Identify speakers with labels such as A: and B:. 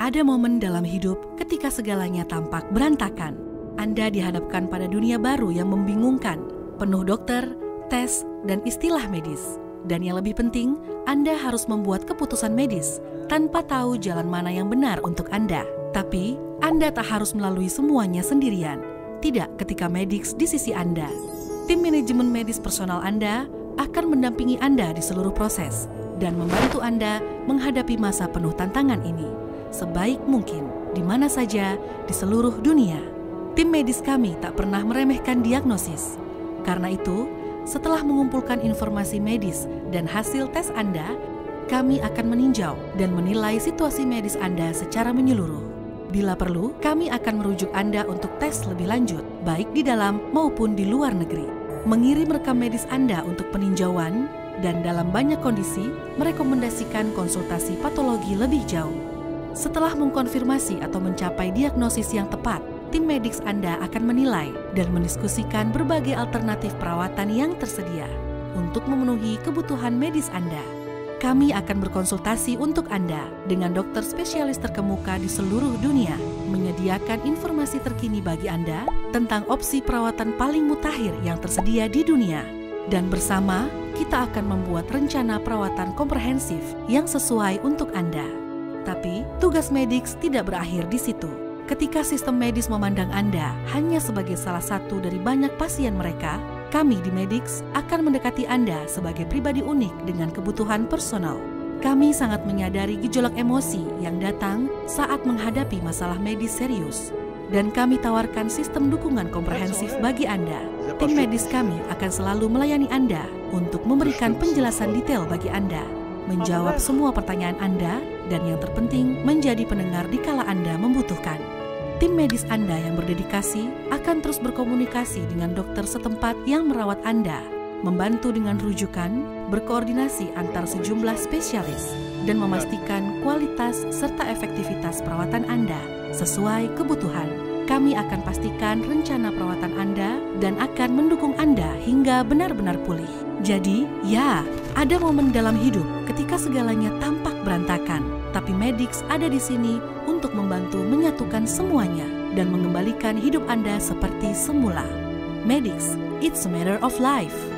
A: Ada momen dalam hidup ketika segalanya tampak berantakan. Anda dihadapkan pada dunia baru yang membingungkan, penuh dokter, tes, dan istilah medis. Dan yang lebih penting, Anda harus membuat keputusan medis tanpa tahu jalan mana yang benar untuk Anda. Tapi, Anda tak harus melalui semuanya sendirian. Tidak ketika Medix di sisi Anda. Tim manajemen medis personal Anda akan mendampingi Anda di seluruh proses dan membantu Anda menghadapi masa penuh tantangan ini sebaik mungkin, di mana saja di seluruh dunia. Tim medis kami tak pernah meremehkan diagnosis. Karena itu, setelah mengumpulkan informasi medis dan hasil tes Anda, kami akan meninjau dan menilai situasi medis Anda secara menyeluruh. Bila perlu, kami akan merujuk Anda untuk tes lebih lanjut, baik di dalam maupun di luar negeri. Mengirim rekam medis Anda untuk peninjauan, dan dalam banyak kondisi, merekomendasikan konsultasi patologi lebih jauh. Setelah mengkonfirmasi atau mencapai diagnosis yang tepat, tim Medix Anda akan menilai dan mendiskusikan berbagai alternatif perawatan yang tersedia untuk memenuhi kebutuhan medis Anda. Kami akan berkonsultasi untuk Anda dengan dokter spesialis terkemuka di seluruh dunia, menyediakan informasi terkini bagi Anda tentang opsi perawatan paling mutakhir yang tersedia di dunia. Dan bersama, kita akan membuat rencana perawatan komprehensif yang sesuai untuk Anda. Tapi, tugas Medix tidak berakhir di situ. Ketika sistem medis memandang Anda hanya sebagai salah satu dari banyak pasien mereka, kami di Medix akan mendekati Anda sebagai pribadi unik dengan kebutuhan personal. Kami sangat menyadari gejolak emosi yang datang saat menghadapi masalah medis serius. Dan kami tawarkan sistem dukungan komprehensif bagi Anda. Tim medis kami akan selalu melayani Anda untuk memberikan penjelasan detail bagi Anda, menjawab semua pertanyaan Anda, dan yang terpenting menjadi pendengar dikala Anda membutuhkan. Tim medis Anda yang berdedikasi akan terus berkomunikasi dengan dokter setempat yang merawat Anda, membantu dengan rujukan, berkoordinasi antar sejumlah spesialis, dan memastikan kualitas serta efektivitas perawatan Anda sesuai kebutuhan. Kami akan pastikan rencana perawatan Anda dan akan mendukung Anda hingga benar-benar pulih. Jadi, ya, ada momen dalam hidup ketika segalanya tampak berantakan, tapi Medix ada di sini untuk membantu menyatukan semuanya dan mengembalikan hidup Anda seperti semula. Medix, it's a matter of life.